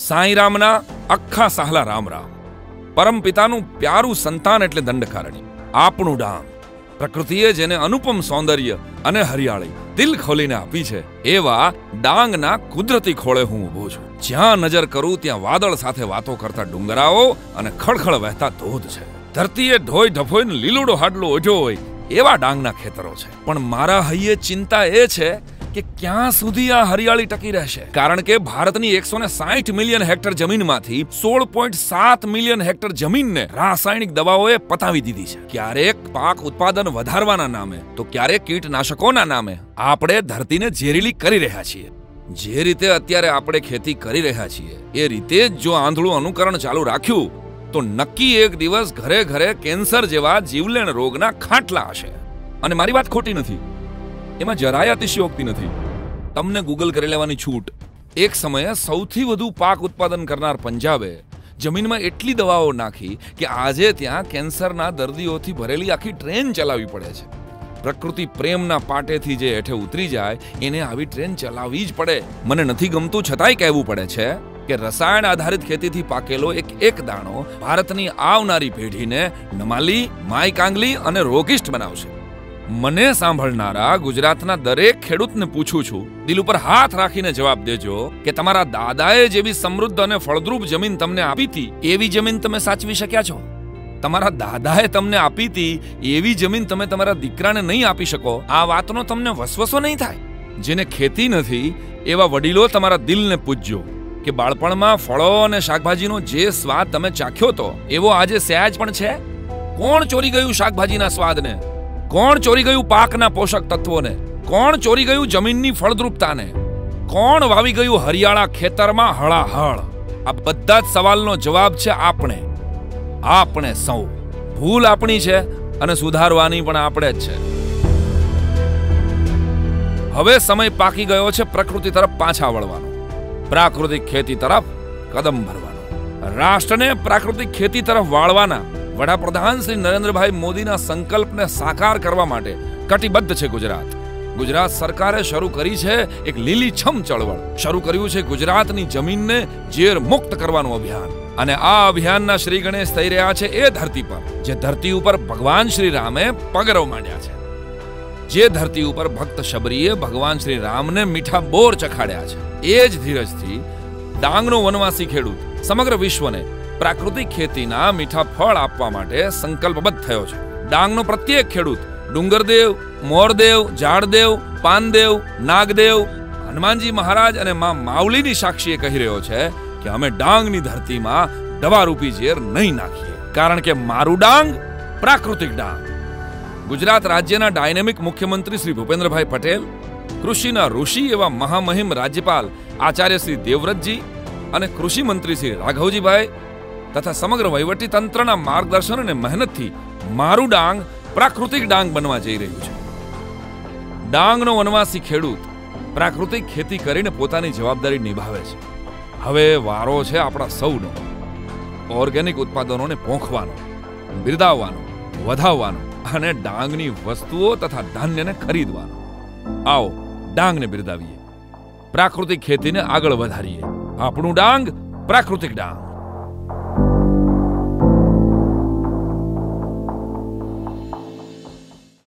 સાંઈ રામના અખ્ખા સહલા રામ રામ. પરમ પિતાનું પ્યારું સંતાન એટલે દંડકારણ્ય. આપણું ડાંગ, પ્રકૃતિએ જેને અનુપમ સૌંદર્ય અને હરિયાળી દિલ ખોલીને આપી છે, એવા ડાંગના કુદરતી ખોળે હું ઊભો છું. જ્યાં નજર કરું ત્યાં વાદળ સાથે વાતો કરતા ડુંગરાઓ અને ખળખળ વહેતા ધોધ છે. ધરતીએ ઢોય ઢફોઈને લીલુડો હાડલો ઓઢ્યો હોય એવા ડાંગના ખેતરો છે. પણ મારા હૈયે ચિંતા એ છે કે ક્યાં સુધી આ હરિયાળી ટકી રહેશે. કારણ કે ભારતની 160 મિલિયન હેક્ટર જમીનમાંથી 16.7 મિલિયન હેક્ટર જમીનને રાસાયણિક દવાઓએ પતાવી દીધી છે. ક્યારેક પાક ઉત્પાદન વધારવાના નામે તો ક્યારેક કીટનાશકોના નામે આપણે ધરતીને ઝેરીલી કરી રહ્યા છીએ. જે રીતે અત્યારે આપણે ખેતી કરી રહ્યા છીએ એ રીતે જ જો આંધળું અનુકરણ ચાલુ રાખ્યું તો નક્કી એક દિવસ ઘરે ઘરે કેન્સર જેવા જીવલેણ રોગના ખાટલા હશે. અને મારી વાત ખોટી નથી, એમાં જરાય અતિશયોક્તિ નથી. તમને ગૂગલ કરી લેવાની છૂટ. એક સમયે સૌથી વધુ પાક ઉત્પાદન કરનાર પંજાબે જમીનમાં એટલી દવાઓ નાખી કે આજે ત્યાં કેન્સરના દર્દીઓથી ભરેલી આખી ટ્રેન ચલાવવી પડે છે. પ્રકૃતિ પ્રેમના પાટેથી જે હેઠે ઉતરી જાય એને આવી ટ્રેન ચલાવવી જ પડે. મને નથી ગમતું છતાંય કહેવું પડે છે કે રસાયણ આધારિત ખેતીથી પાકેલો એક દાણો ભારતની આવનારી પેઢીને નમાલી, માય કાંગલી અને રોગિષ્ટ બનાવશે. મને સાંભળનારા ગુજરાતના દરેક ખેડૂતને પૂછું છું, દિલ ઉપર હાથ રાખીને જવાબ દેજો કે તમારા દાદાએ જેવી સમૃદ્ધ અને ફળદ્રુપ જમીન તમને આપી હતી એવી જમીન તમે સાચવી શક્યા છો? તમારા દાદાએ તમને આપી હતી એવી જમીન તમે તમારા દીકરાને નહીં આપી શકો? આ વાતનો તમને વસવસો નહીં થાય? જેને ખેતી નથી એવા વડીલો તમારા દિલને પૂજજો કે બાળપણમાં ફળો અને શાકભાજીનો જે સ્વાદ તમે ચાખ્યો તો એવો આજે સહેજ પણ છે? કોણ ચોરી ગયું શાકભાજીના સ્વાદને? કોણ ચોરી ગયું પાકના પોષક તત્વોને? કોણ ચોરી ગયું જમીનની ફળદ્રુપતાને? કોણ વાવી ગયું હરિયાળા ખેતરમાં હળાહળ? આ બધા જ સવાલનો જવાબ છે આપણે સૌ. ભૂલ આપણી છે અને સુધારવાની પણ આપણે જ છે. હવે સમય પાકી ગયો છે પ્રકૃતિ તરફ પાછા વળવાનો, પ્રાકૃતિક ખેતી તરફ કદમ ભરવાનો. રાષ્ટ્રને પ્રાકૃતિક ખેતી તરફ વાળવાના વડાપ્રધાન શ્રી નરેન્દ્રભાઈ મોદીના સંકલ્પને સાકાર કરવા માટે કટિબદ્ધ છે ગુજરાત. ગુજરાત સરકારે શરૂ કરી છે એક લીલીછમ ચળવળ. શરૂ કર્યું છે ગુજરાતની જમીનને ઝેર મુક્ત કરવાનું અભિયાન. અને આ અભિયાનના શ્રી ગણેશ થઈ રહ્યા છે એ ધરતી પર જે ધરતી ઉપર ભગવાન શ્રી રામે પગરવ માંડ્યા છે. જે ધરતી ઉપર ભક્ત શબરીએ ભગવાન શ્રી રામને મીઠા બોર ચખાડ્યા છે. એ જ ધીરજથી ડાંગનો વનવાસી ખેડૂત સમગ્ર વિશ્વને પ્રાકૃતિક ખેતીના મીઠા ફળ આપવા માટે સંકલ્પબદ્ધ થયો છે. ડાંગનો પ્રત્યેક ખેડૂત ડુંગરદેવ, મોરદેવ, ઝાડદેવ, પાનદેવ, નાગદેવ, હનુમાનજી મહારાજ અને માં માવલીની સાક્ષીએ કહી રહ્યો છે કે અમે ડાંગની ધરતીમાં દવારૂપી ઝેર નહીં નાખીએ, કારણ કે મારું ડાંગ પ્રાકૃતિક ડાંગ. ગુજરાત રાજ્યના ડાયનેમિક મુખ્યમંત્રી શ્રી ભૂપેન્દ્રભાઈ પટેલ, કૃષિના ઋષિ એવા મહામહિમ રાજ્યપાલ આચાર્ય શ્રી દેવવ્રતજી અને કૃષિ મંત્રી શ્રી રાઘવજીભાઈ તથા સમગ્ર વહીવટી તંત્રના માર્ગદર્શન અને મહેનતથી મારું ડાંગ પ્રાકૃતિક ડાંગ બનવા જઈ રહ્યું છે. ડાંગનો વનવાસી ખેડૂત પ્રાકૃતિક ખેતી કરીને પોતાની જવાબદારી નિભાવે છે. હવે વારો છે આપણા સૌનો ઓર્ગેનિક ઉત્પાદનોને પોંખવાનો, બિરદાવવાનો, વધાવવાનો અને ડાંગની વસ્તુઓ તથા ધાન્યને ખરીદવાનો. આવો ડાંગને બિરદાવીએ, પ્રાકૃતિક ખેતીને આગળ વધારીએ. આપણું ડાંગ પ્રાકૃતિક ડાંગ.